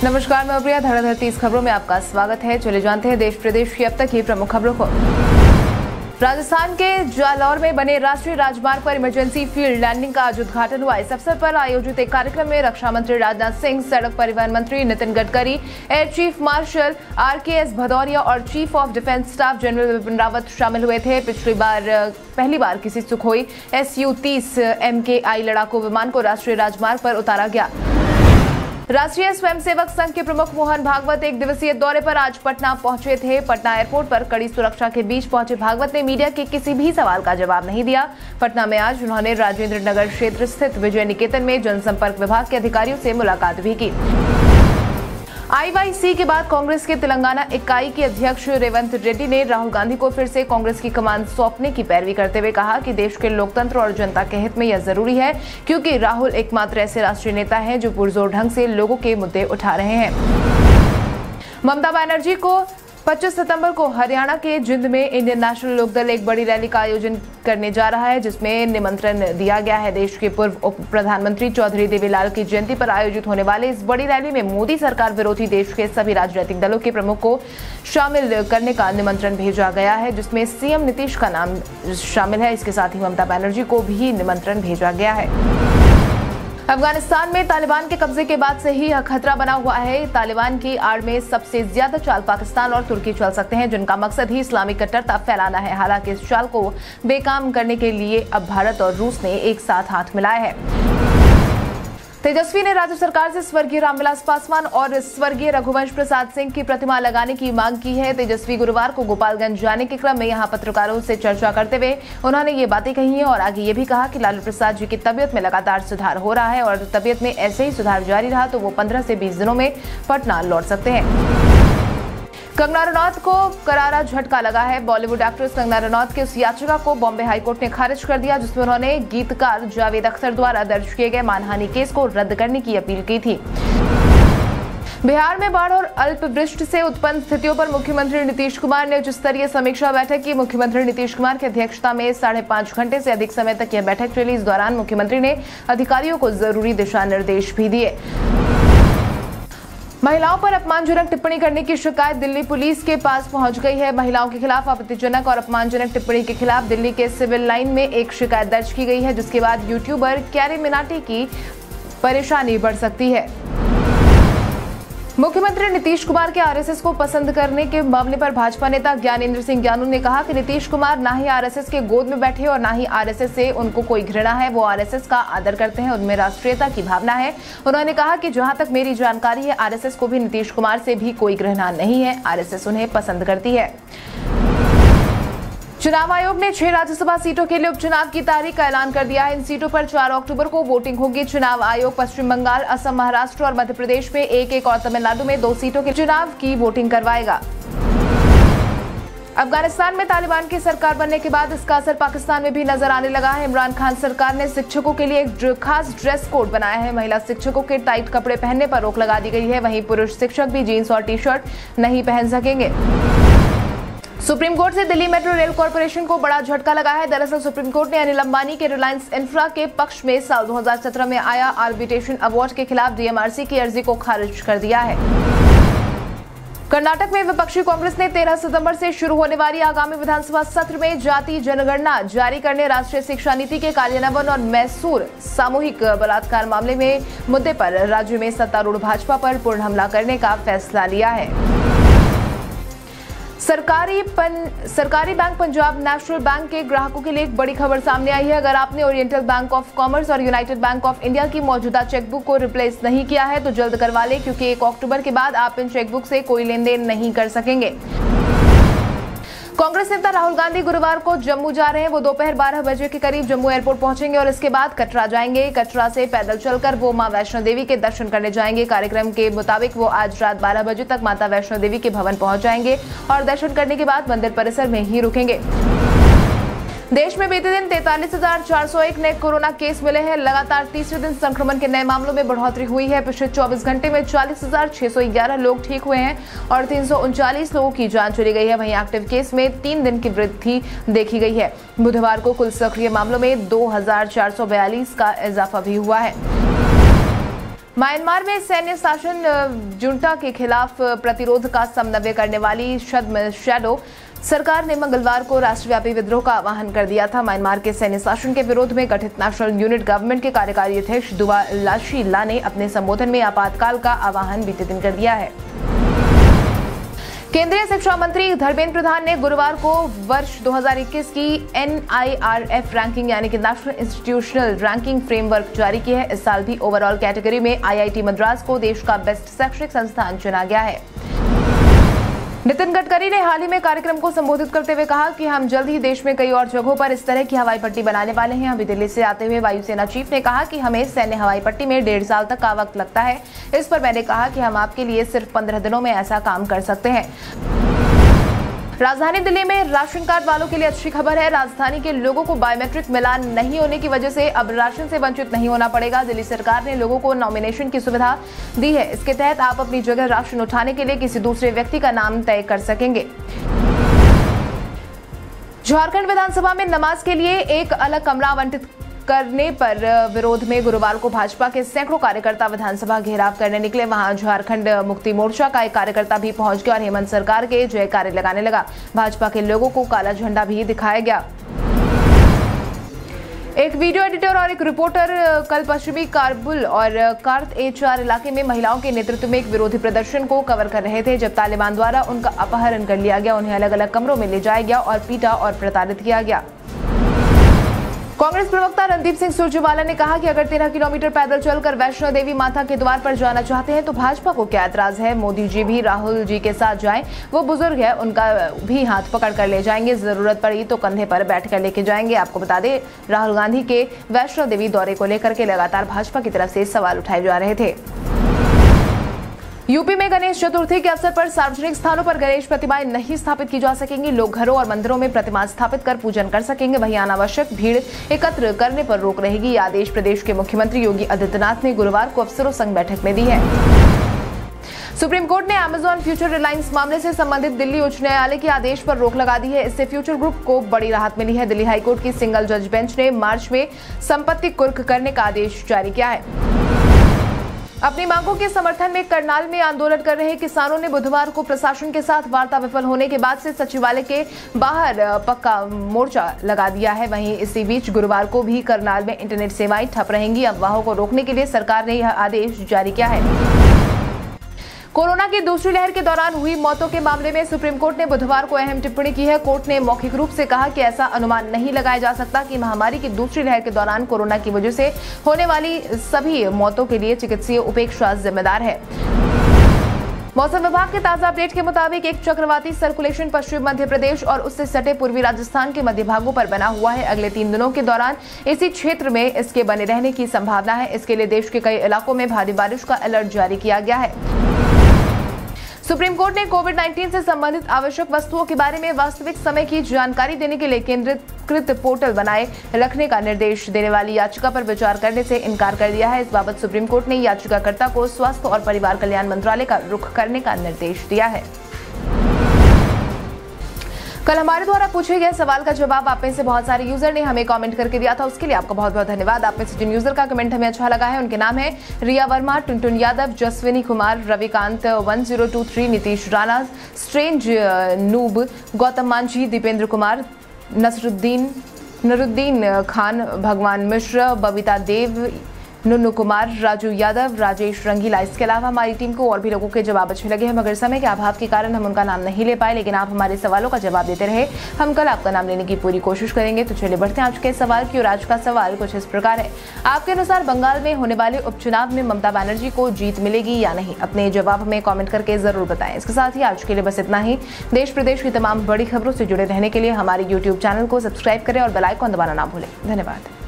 नमस्कार, मैं प्रिया। धड़ाधड़ 30 खबरों में आपका स्वागत है। चले जानते हैं देश प्रदेश की अब तक की प्रमुख खबरों को। राजस्थान के जालौर में बने राष्ट्रीय राजमार्ग पर इमरजेंसी फील्ड लैंडिंग का आज उद्घाटन हुआ। इस अवसर पर आयोजित एक कार्यक्रम में रक्षा मंत्री राजनाथ सिंह, सड़क परिवहन मंत्री Nitin Gadkari, air chief marshal RKS Bhadauria और chief of defence staff general Vipin Rawat शामिल हुए थे। पहली बार किसी सुखोई Su-30 MKI लड़ाकू विमान को राष्ट्रीय राजमार्ग पर उतारा गया। राष्ट्रीय स्वयंसेवक संघ के प्रमुख मोहन भागवत एक दिवसीय दौरे पर आज पटना पहुंचे थे। पटना एयरपोर्ट पर कड़ी सुरक्षा के बीच पहुंचे भागवत ने मीडिया के किसी भी सवाल का जवाब नहीं दिया। पटना में आज उन्होंने राजेंद्र नगर क्षेत्र स्थित विजय निकेतन में जनसंपर्क विभाग के अधिकारियों से मुलाकात भी की। IYC के बाद कांग्रेस के तेलंगाना इकाई के अध्यक्ष रेवंत रेड्डी ने राहुल गांधी को फिर से कांग्रेस की कमान सौंपने की पैरवी करते हुए कहा कि देश के लोकतंत्र और जनता के हित में यह जरूरी है, क्योंकि राहुल एकमात्र ऐसे राष्ट्रीय नेता हैं जो पुरजोर ढंग से लोगों के मुद्दे उठा रहे हैं। ममता बनर्जी को 25 सितंबर को हरियाणा के जिंद में इंडियन नेशनल लोकदल एक बड़ी रैली का आयोजन करने जा रहा है, जिसमें निमंत्रण दिया गया है। देश के पूर्व उप प्रधानमंत्री चौधरी देवीलाल की जयंती पर आयोजित होने वाले इस बड़ी रैली में मोदी सरकार विरोधी देश के सभी राजनीतिक दलों के प्रमुख को शामिल करने का निमंत्रण भेजा गया है, जिसमें CM नीतीश का नाम शामिल है। इसके साथ ही ममता बनर्जी को भी निमंत्रण भेजा गया है। अफगानिस्तान में तालिबान के कब्जे के बाद से ही यह खतरा बना हुआ है। तालिबान की आड़ में सबसे ज्यादा चाल पाकिस्तान और तुर्की चल सकते हैं, जिनका मकसद ही इस्लामिक कट्टरता फैलाना है। हालांकि इस चाल को बेकाम करने के लिए अब भारत और रूस ने एक साथ हाथ मिलाए हैं। तेजस्वी ने राज्य सरकार से स्वर्गीय रामविलास पासवान और स्वर्गीय रघुवंश प्रसाद सिंह की प्रतिमा लगाने की मांग की है। तेजस्वी गुरुवार को गोपालगंज जाने के क्रम में यहां पत्रकारों से चर्चा करते हुए उन्होंने ये बातें कही हैं और आगे ये भी कहा कि लालू प्रसाद जी की तबीयत में लगातार सुधार हो रहा है और तबीयत में ऐसे ही सुधार जारी रहा तो वो 15 से 20 दिनों में पटना लौट सकते हैं। कंगना रनौत को करारा झटका लगा है। बॉलीवुड एक्ट्रेस कंगना रनौत की उस याचिका को बॉम्बे हाईकोर्ट ने खारिज कर दिया, जिसमें उन्होंने गीतकार जावेद अख्तर द्वारा दर्ज किए गए मानहानि केस को रद्द करने की अपील की थी। बिहार में बाढ़ और अल्पवृष्टि से उत्पन्न स्थितियों पर मुख्यमंत्री नीतीश कुमार ने उच्च स्तरीय समीक्षा बैठक की। मुख्यमंत्री नीतीश कुमार की अध्यक्षता में 5.5 घंटे से अधिक समय तक यह बैठक चली। इस दौरान मुख्यमंत्री ने अधिकारियों को जरूरी दिशा निर्देश भी दिए। महिलाओं पर अपमानजनक टिप्पणी करने की शिकायत दिल्ली पुलिस के पास पहुंच गई है। महिलाओं के खिलाफ आपत्तिजनक और अपमानजनक टिप्पणी के खिलाफ दिल्ली के सिविल लाइन में एक शिकायत दर्ज की गई है, जिसके बाद यूट्यूबर कैरी मिनाटी की परेशानी बढ़ सकती है। मुख्यमंत्री नीतीश कुमार के RSS को पसंद करने के मामले पर भाजपा नेता ज्ञानेंद्र सिंह ज्ञानू ने कहा कि नीतीश कुमार ना ही RSS के गोद में बैठे और ना ही RSS से उनको कोई घृणा है। वो RSS का आदर करते हैं, उनमें राष्ट्रीयता की भावना है। उन्होंने कहा कि जहां तक मेरी जानकारी है, RSS को भी नीतीश कुमार से भी कोई घृणा नहीं है। RSS उन्हें पसंद करती है। चुनाव आयोग ने 6 राज्यसभा सीटों के लिए उपचुनाव की तारीख का ऐलान कर दिया है। इन सीटों पर 4 अक्टूबर को वोटिंग होगी। चुनाव आयोग पश्चिम बंगाल, असम, महाराष्ट्र और मध्य प्रदेश में 1-1 और तमिलनाडु में 2 सीटों के चुनाव की वोटिंग करवाएगा। अफगानिस्तान में तालिबान की सरकार बनने के बाद इसका असर पाकिस्तान में भी नजर आने लगा है। इमरान खान सरकार ने शिक्षकों के लिए एक खास ड्रेस कोड बनाया है। महिला शिक्षकों के टाइट कपड़े पहनने पर रोक लगा दी गई है। वहीं पुरुष शिक्षक भी जींस और टी-शर्ट नहीं पहन सकेंगे। सुप्रीम कोर्ट से दिल्ली मेट्रो रेल कॉर्पोरेशन को बड़ा झटका लगा है। दरअसल सुप्रीम कोर्ट ने अनिल अंबानी के रिलायंस इंफ्रा के पक्ष में साल 2017 में आया आर्बिट्रेशन अवार्ड के खिलाफ DMRC की अर्जी को खारिज कर दिया है। कर्नाटक में विपक्षी कांग्रेस ने 13 सितंबर से शुरू होने वाली आगामी विधानसभा सत्र में जाति जनगणना जारी करने, राष्ट्रीय शिक्षा नीति के कार्यान्वयन और मैसूर सामूहिक बलात्कार मामले में मुद्दे पर राज्य में सत्तारूढ़ भाजपा पर पूर्ण हमला करने का फैसला लिया है। सरकारी बैंक पंजाब नेशनल बैंक के ग्राहकों के लिए एक बड़ी खबर सामने आई है। अगर आपने ओरिएंटल बैंक ऑफ कॉमर्स और यूनाइटेड बैंक ऑफ इंडिया की मौजूदा चेकबुक को रिप्लेस नहीं किया है तो जल्द करवा लें, क्योंकि 1 अक्टूबर के बाद आप इन चेकबुक से कोई लेन देन नहीं कर सकेंगे। कांग्रेस नेता राहुल गांधी गुरुवार को जम्मू जा रहे हैं। वो दोपहर 12 बजे के करीब जम्मू एयरपोर्ट पहुंचेंगे और इसके बाद कटरा जाएंगे। कटरा से पैदल चलकर वो मां वैष्णो देवी के दर्शन करने जाएंगे। कार्यक्रम के मुताबिक वो आज रात 12 बजे तक माता वैष्णो देवी के भवन पहुंच जाएंगे और दर्शन करने के बाद मंदिर परिसर में ही रुकेंगे। देश में बीते दिन 43,401 नए कोरोना केस मिले हैं। लगातार तीसरे दिन संक्रमण के नए मामलों में बढ़ोतरी हुई है। पिछले 24 घंटे में 40,611 लोग ठीक हुए हैं और 339 लोगों की जान चली गई है। वहीं एक्टिव केस में 3 दिन की वृद्धि देखी गई है। बुधवार को कुल सक्रिय मामलों में 2,442 का इजाफा भी हुआ है। म्यांमार में सैन्य शासन जुंटा के खिलाफ प्रतिरोध का समन्वय करने वाली शैडो सरकार ने मंगलवार को राष्ट्रव्यापी विद्रोह का आह्वान कर दिया था। म्यांमार के सैन्य शासन के विरोध में गठित नेशनल यूनिट गवर्नमेंट के कार्यकारी अध्यक्ष दुवा लाशी ला ने अपने संबोधन में आपातकाल का आह्वान बीते दिन कर दिया है। केंद्रीय शिक्षा मंत्री धर्मेंद्र प्रधान ने गुरुवार को वर्ष 2021 की NIRF रैंकिंग यानी कि नेशनल इंस्टीट्यूशनल रैंकिंग फ्रेमवर्क जारी की है। इस साल भी ओवरऑल कैटेगरी में IIT मद्रास को देश का बेस्ट शैक्षणिक संस्थान चुना गया है। नितिन गडकरी ने हाल ही में कार्यक्रम को संबोधित करते हुए कहा कि हम जल्द ही देश में कई और जगहों पर इस तरह की हवाई पट्टी बनाने वाले हैं। अभी दिल्ली से आते हुए वायुसेना चीफ ने कहा कि हमें सैन्य हवाई पट्टी में 1.5 साल तक का वक्त लगता है। इस पर मैंने कहा कि हम आपके लिए सिर्फ 15 दिनों में ऐसा काम कर सकते हैं। राजधानी दिल्ली में राशन कार्ड वालों के लिए अच्छी खबर है। राजधानी के लोगों को बायोमेट्रिक मिलान नहीं होने की वजह से अब राशन से वंचित नहीं होना पड़ेगा। दिल्ली सरकार ने लोगों को नॉमिनेशन की सुविधा दी है। इसके तहत आप अपनी जगह राशन उठाने के लिए किसी दूसरे व्यक्ति का नाम तय कर सकेंगे। झारखंड विधानसभा में नमाज के लिए एक अलग कमरा आवंटित करने पर विरोध में गुरुवार को भाजपा के सैकड़ों कार्यकर्ता विधानसभा घेराव करने निकले। वहां झारखंड मुक्ति मोर्चा का एक कार्यकर्ता भी पहुंच गया और हेमंत सरकार के जयकारे लगाने लगा। भाजपा के लोगों को काला झंडा भी दिखाया गया। एक वीडियो एडिटर और एक रिपोर्टर कल पश्चिमी काबुल और कार्त A4 इलाके में महिलाओं के नेतृत्व में एक विरोधी प्रदर्शन को कवर कर रहे थे, जब तालिबान द्वारा उनका अपहरण कर लिया गया। उन्हें अलग अलग कमरों में ले जाया गया और पीटा और प्रताड़ित किया गया। कांग्रेस प्रवक्ता रणदीप सिंह सुरजेवाला ने कहा कि अगर 13 किलोमीटर पैदल चलकर वैष्णो देवी माता के द्वार पर जाना चाहते हैं तो भाजपा को क्या ऐतराज है। मोदी जी भी राहुल जी के साथ जाएं, वो बुजुर्ग है, उनका भी हाथ पकड़ कर ले जाएंगे, जरूरत पड़ी तो कंधे पर बैठ कर लेके जाएंगे। आपको बता दें, राहुल गांधी के वैष्णो देवी दौरे को लेकर के लगातार भाजपा की तरफ से सवाल उठाए जा रहे थे। यूपी में गणेश चतुर्थी के अवसर पर सार्वजनिक स्थानों पर गणेश प्रतिमाएं नहीं स्थापित की जा सकेंगी। लोग घरों और मंदिरों में प्रतिमा स्थापित कर पूजन कर सकेंगे। वहीं अनावश्यक भीड़ एकत्र करने पर रोक रहेगी। यह आदेश प्रदेश के मुख्यमंत्री योगी आदित्यनाथ ने गुरुवार को अफसरों संग बैठक में दी है। सुप्रीम कोर्ट ने अमेजॉन फ्यूचर रिलायंस मामले से संबंधित दिल्ली उच्च न्यायालय के आदेश पर रोक लगा दी है। इससे फ्यूचर ग्रुप को बड़ी राहत मिली है। दिल्ली हाईकोर्ट की सिंगल जज बेंच ने मार्च में संपत्ति कुर्क करने का आदेश जारी किया है। अपनी मांगों के समर्थन में करनाल में आंदोलन कर रहे किसानों ने बुधवार को प्रशासन के साथ वार्ता विफल होने के बाद से सचिवालय के बाहर पक्का मोर्चा लगा दिया है। वहीं इसी बीच गुरुवार को भी करनाल में इंटरनेट सेवाएं ठप रहेंगी। अफवाहों को रोकने के लिए सरकार ने यह आदेश जारी किया है। कोरोना की दूसरी लहर के दौरान हुई मौतों के मामले में सुप्रीम कोर्ट ने बुधवार को अहम टिप्पणी की है। कोर्ट ने मौखिक रूप से कहा कि ऐसा अनुमान नहीं लगाया जा सकता कि महामारी की दूसरी लहर के दौरान कोरोना की वजह से होने वाली सभी मौतों के लिए चिकित्सीय उपेक्षा जिम्मेदार है। मौसम विभाग के ताजा अपडेट के मुताबिक एक चक्रवाती सर्कुलेशन पश्चिम मध्य प्रदेश और उससे सटे पूर्वी राजस्थान के मध्य भागों पर बना हुआ है। अगले 3 दिनों के दौरान इसी क्षेत्र में इसके बने रहने की संभावना है। इसके लिए देश के कई इलाकों में भारी बारिश का अलर्ट जारी किया गया है। सुप्रीम कोर्ट ने कोविड-19 से संबंधित आवश्यक वस्तुओं के बारे में वास्तविक समय की जानकारी देने के लिए केंद्रीकृत पोर्टल बनाए रखने का निर्देश देने वाली याचिका पर विचार करने से इनकार कर दिया है। इस बाबत सुप्रीम कोर्ट ने याचिकाकर्ता को स्वास्थ्य और परिवार कल्याण मंत्रालय का रुख करने का निर्देश दिया है। कल हमारे द्वारा पूछे गए सवाल का जवाब आप में से बहुत सारे यूजर ने हमें कमेंट करके दिया था, उसके लिए आपका बहुत बहुत धन्यवाद। आप में से जिन यूजर का कमेंट हमें अच्छा लगा है उनके नाम है रिया वर्मा, टुनटुन यादव, जसविनी कुमार, रविकांत 1023, नीतीश राणा, स्ट्रेंज नूब, गौतम मांझी, दीपेंद्र कुमार, नरुद्दीन खान, भगवान मिश्र, बबीता देव, नुन्नू कुमार, राजू यादव, राजेश रंगीला। इसके अलावा हमारी टीम को और भी लोगों के जवाब अच्छे लगे हैं, मगर समय के अभाव के कारण हम उनका नाम नहीं ले पाए, लेकिन आप हमारे सवालों का जवाब देते रहे। हम कल आपका नाम लेने की पूरी कोशिश करेंगे। तो चलिए बढ़ते हैं आज के सवाल की। और आज का सवाल कुछ इस प्रकार है, आपके अनुसार बंगाल में होने वाले उपचुनाव में ममता बनर्जी को जीत मिलेगी या नहीं? अपने जवाब हमें कॉमेंट करके जरूर बताएं। इसके साथ ही आज के लिए बस इतना ही। देश प्रदेश की तमाम बड़ी खबरों से जुड़े रहने के लिए हमारे YouTube चैनल को सब्सक्राइब करें और बेल आइकन दबाना ना भूलें। धन्यवाद।